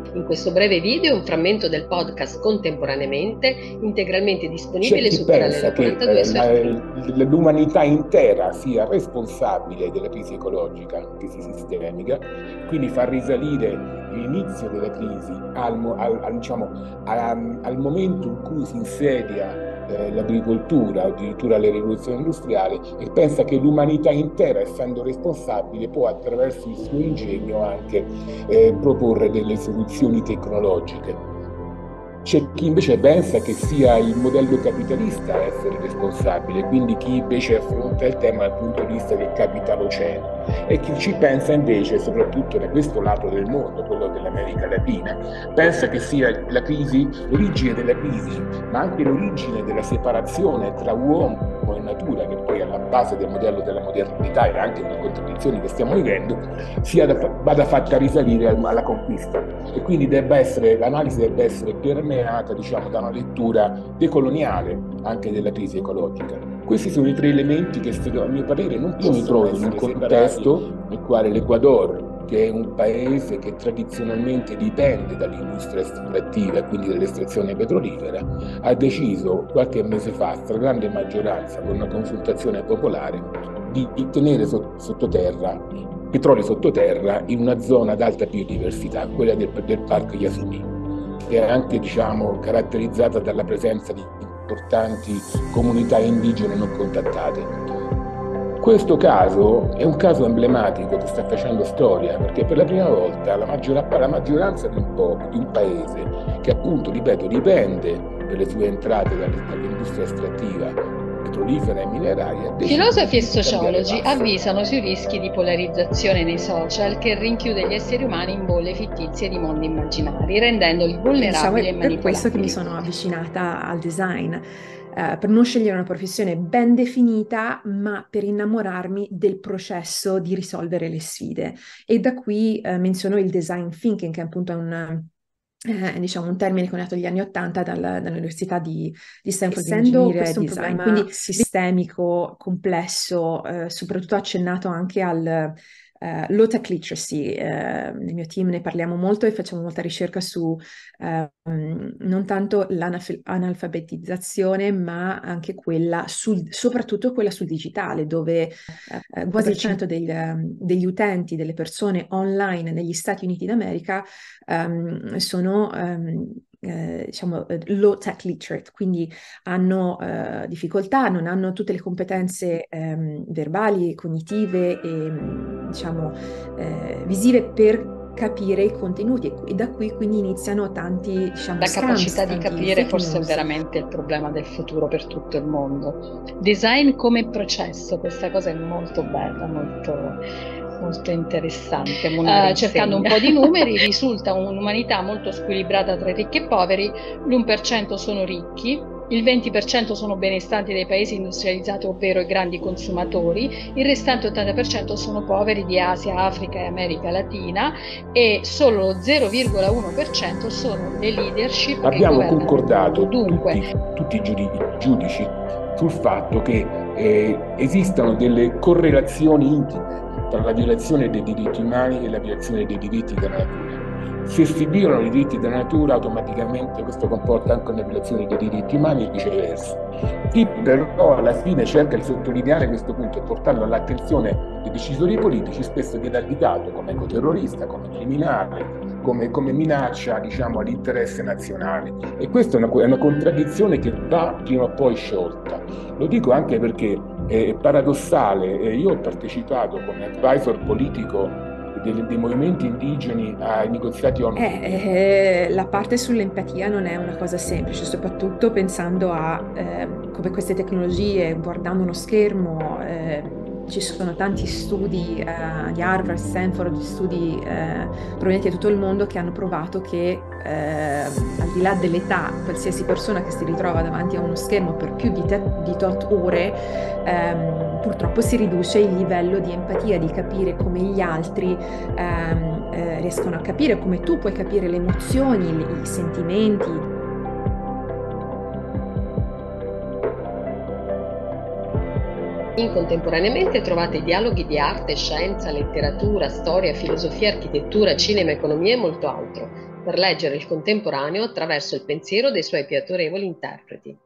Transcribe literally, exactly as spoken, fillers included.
In questo breve video un frammento del podcast Contemporaneamente, integralmente disponibile C'è chi su pensa Parallelo che quarantadue eh, su la- Articolo. l'umanità intera sia responsabile della crisi ecologica, crisi sistemica, quindi fa risalire l'inizio della crisi al, mo- al- al, diciamo, a- al momento in cui si insedia eh, l'agricoltura, o addirittura la rivoluzione industriale, e pensa che l'umanità intera, essendo responsabile, può attraverso il suo ingegno anche eh, proporre delle soluzioni tecnologiche. C'è chi invece pensa che sia il modello capitalista a essere responsabile, quindi chi invece affronta il tema dal punto di vista del capitaloceno, e chi ci pensa invece, soprattutto da questo lato del mondo, quello dell'America Latina, pensa che sia la crisi, l'origine della crisi, ma anche l'origine della separazione tra uomo e natura, che poi è alla base del modello della modernità e anche delle contraddizioni che stiamo vivendo, sia da, vada fatta risalire alla conquista. E quindi debba essere, l'analisi debba essere permeata, diciamo, da una lettura decoloniale anche della crisi ecologica. Questi sono i tre elementi che, a mio parere, non Io mi possono trovo in un essere contesto nel quale l'Ecuador, che è un paese che tradizionalmente dipende dall'industria estrattiva e quindi dall'estrazione petrolifera, ha deciso qualche mese fa, a stragrande maggioranza, con una consultazione popolare, di tenere sottoterra petrolio sottoterra in una zona ad alta biodiversità, quella del, del Parco Yasuni, che è anche, diciamo, caratterizzata dalla presenza di importanti comunità indigene non contattate. Questo caso è un caso emblematico che sta facendo storia, perché per la prima volta la, maggior, la maggioranza di un, po', di un paese che, appunto, ripeto, dipende per le sue entrate dall'industria estrattiva petrolifera e mineraria, decide Filosofi e di cambiare sociologi passo. avvisano sui rischi di polarizzazione nei social che rinchiude gli esseri umani in bolle fittizie di mondi immaginari, rendendoli E diciamo vulnerabili è e per questo che mi manipolabili. sono avvicinata al design, eh, per non scegliere una professione ben definita, ma per innamorarmi del processo di risolvere le sfide. E da qui eh, menziono il design thinking, che appunto è un, eh, diciamo, un termine coniato negli anni Ottanta dal- dall'Università di, di Stanford di essendo ingegneria e questo un design, problema quindi sistemico, sistemico, complesso, eh, soprattutto accennato anche al eh, low tech literacy. Eh, nel mio team ne parliamo molto e facciamo molta ricerca su eh, non tanto l'analfabetizzazione, ma anche quella sul, soprattutto quella sul digitale, dove eh, quasi il cento degli, degli utenti, delle persone online negli Stati Uniti d'America ehm, sono ehm, eh, diciamo low tech literate, quindi hanno eh, difficoltà, non hanno tutte le competenze ehm, verbali, cognitive e diciamo eh, visive per capire i contenuti, e da qui quindi iniziano tanti, diciamo, la scams, capacità di tanti capire fake forse è news. veramente il problema del futuro per tutto il mondo. Design come processo, questa cosa è molto bella, molto, molto interessante. Uh, cercando un po' di numeri risulta un'umanità molto squilibrata tra ricchi e poveri, l'uno per cento sono ricchi, il venti per cento sono benestanti dei paesi industrializzati, ovvero i grandi consumatori, il restante ottanta per cento sono poveri di Asia, Africa e America Latina, e solo lo zero virgola uno per cento sono le leadership che Abbiamo governano il concordato mondo. Dunque, tutti, tutti i giudi- giudici sul fatto che eh, esistano delle correlazioni intime tra la violazione dei diritti umani e la violazione dei diritti della natura. Se si violano i diritti della natura, automaticamente questo comporta anche una violazione dei diritti umani e viceversa. Chi però alla fine cerca di sottolineare questo punto e portarlo all'attenzione dei decisori politici spesso viene additato come ecoterrorista, come criminale, come, come minaccia, diciamo, all'interesse nazionale. E questa è una, è una contraddizione che va prima o poi sciolta. Lo dico anche perché è paradossale, eh, io ho partecipato come advisor politico dei, dei movimenti indigeni ai negoziati ONU. Eh, eh, la parte sull'empatia non è una cosa semplice, soprattutto pensando a eh, come queste tecnologie, guardando uno schermo, eh, ci sono tanti studi eh, di Harvard, Stanford, studi eh, provenienti da tutto il mondo che hanno provato che eh, al di là dell'età, qualsiasi persona che si ritrova davanti a uno schermo per più di, te, di tot ore, ehm, purtroppo si riduce il livello di empatia, di capire come gli altri ehm, eh, riescono a capire, come tu puoi capire le emozioni, i sentimenti. In Contemporaneamente trovate dialoghi di arte, scienza, letteratura, storia, filosofia, architettura, cinema, economia e molto altro. per leggere il contemporaneo attraverso il pensiero dei suoi più autorevoli interpreti.